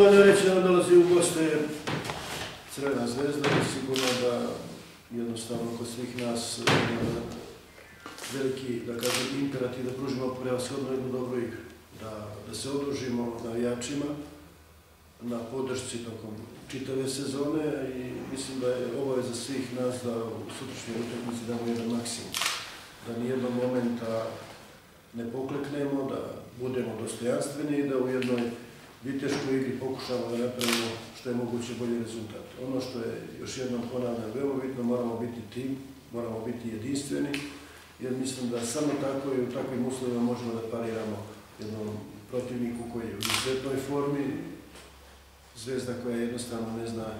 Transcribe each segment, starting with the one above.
dovoljno reći da dolazi u goste Crvena zvezda i sigurno da jednostavno kod svih nas veliki, da kažem, imperativ da pružimo prevashodno jednu dobru igru. Da se odužimo navijačima na podršci tokom čitave sezone i mislim da je obaveza svih nas da u sutrašnjoj utakmici damo jedan maksimum. Da nijednog momenta ne pokleknemo, da budemo dostojanstveni i da u jednoj viteškoj igri pokušamo da napravimo što je moguće bolji rezultat. Ono što je, još jednom ponavljam, veoma bitno, moramo biti tim, moramo biti jedinstveni, jer mislim da samo tako i u takvim uslovima možemo da pariramo jednom protivniku koji je u izuzetnoj formi, Zvezda koja jednostavno ne zna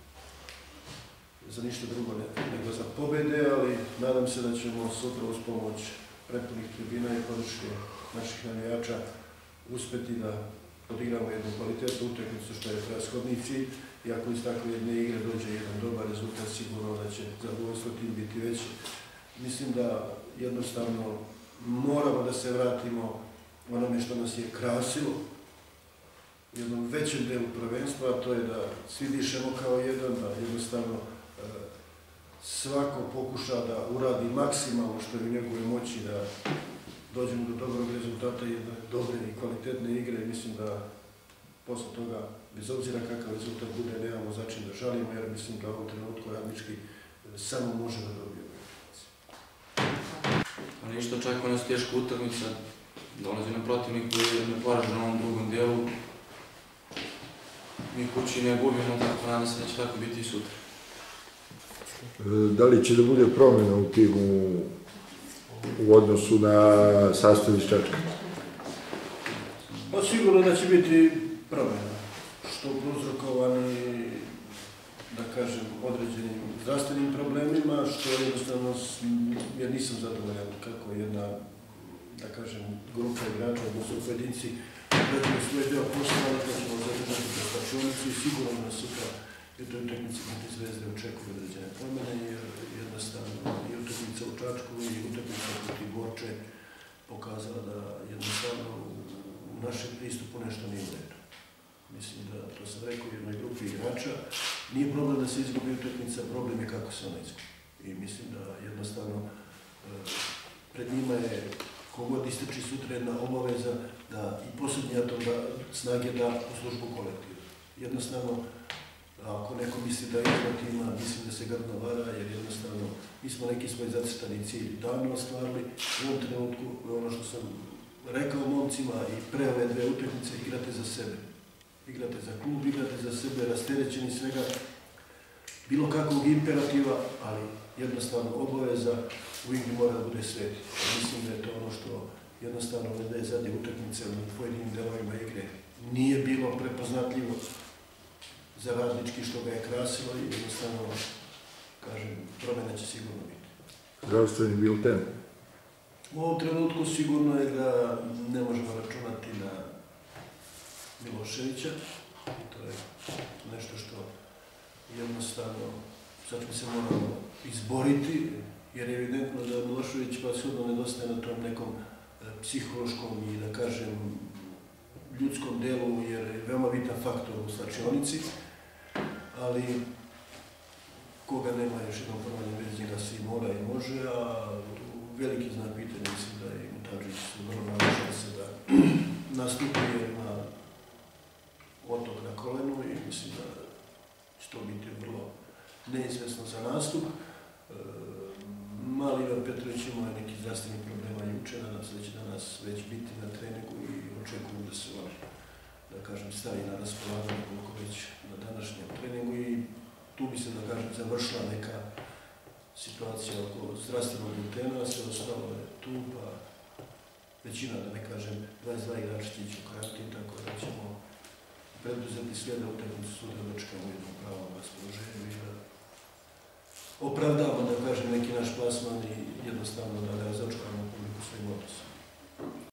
za ništa drugo nego za pobede, ali nadam se da ćemo sutra uz pomoć prepunih tribina i podrške naših navijača uspeti da odigramo jednu kvalitetnu utakmicu što je prevashodni cilj i ako iz takve jedne igre dođe jedan dobar rezultat, sigurno da će zadovoljstvo tim biti veće. Mislim da jednostavno moramo da se vratimo onome što nas je krasilo u jednom većem delu prvenstva, a to je da svi dišemo kao jedan, da jednostavno svako pokuša da uradi maksimalno što je u njegovoj moći da dođemo do dobrog rezultata i jedne dobre i kvalitetne igre i mislim da posle toga, bez obzira kakav rezultat bude, nemamo za čim da žalimo, jer mislim da u ovom trenutku Radnički samo može da dobije ovu informaciju. Ali ništa, očekuje nas teška utakmica, dolazi na protivnik koji je neporažen u ovom drugom delu. Mi kući ne gubimo, tako nadam se da će tako biti i sutra. Da li će da bude promjena u timu u odnosu na sastav iz Čačka? Pa sigurno da će biti promjena, što prouzrokovani, da kažem, određenim zdravstvenim problemima, što jednostavno, jer nisam zadovoljan kako jedna, da kažem, grupa igrača, odnosno pojedinci, uradili svoj deo posla, da ćemo zadržati za slačionicu i sigurno da sutra u toj utakmici protiv Zvezde očekuju određene promjene, jer jednostavno i utakmica u Čačku i utakmica protiv Borče pokazala da jednostavno u našem pristupu nešto nije u redu. Mislim da, to sam rekao, u jednoj grupi igrača, nije problem da se izgubi utakmica, problem je kako se ona izgubi. I mislim da jednostavno pred njima je kogod istrči sutra jedna obaveza da i posljednji atom snage da u službu kolektiva. Jednostavno, ako neko misli da je izgled ima, mislim da se grdno vara, jer jednostavno mi smo neki svoj zacrtani cilj davno ostvarili. U ovom trenutku, ono što sam rekao momcima i pre ove dve utakmice, igrate za sebe. Igrate za klub, igrate za sebe, rasterećeni svega, bilo kakvog imperativa, ali jednostavno obaveza u igri mora da bude sveti. Mislim da je to ono što jednostavno da je zadnje utakmice u pojedinim delovima igre nije bilo prepoznatljivo za Radnički što ga je krasilo i jednostavno, kažem, promjena će sigurno biti. Zdravstveni bilten? U ovom trenutku sigurno je da ne možemo računati na Miloševića i to je nešto što jednostavno sad mi se moramo izboriti, jer je evidentno da Milošević pa shodno nedostaje na tom nekom psihološkom i, da kažem, ljudskom delu, jer je veoma bitan faktor u slačionici, ali koga nema još jednom ponavljam već njega svi mora i može, a veliki znak pitanja mislim da je Mutadžić vrlo malo šanse da nastupi na otok na kolenu i mislim da će to biti vrlo neizvesno za nastup. Mali Ivan Petrović imao je neki zdravstvenih problema juče, nadam se da će danas već biti na treningu i očekujem da se on, da kažem, stavi na raspolaganje koliko već na današnjem treningu i tu bi se, da kažem, završila neka situacija oko zdravstvenog biltena, sve ostalo je tu, pa većina, da ne kažem, 22 igrača će ići u karantin, tako da ćemo preduzeti sve da utakmicu sutra dočekamo u jednom pravom raspoloženju i da opravdamo, da kažem, neki naš plasman i jednostavno da ne razočaramo publiku svojim odnosom.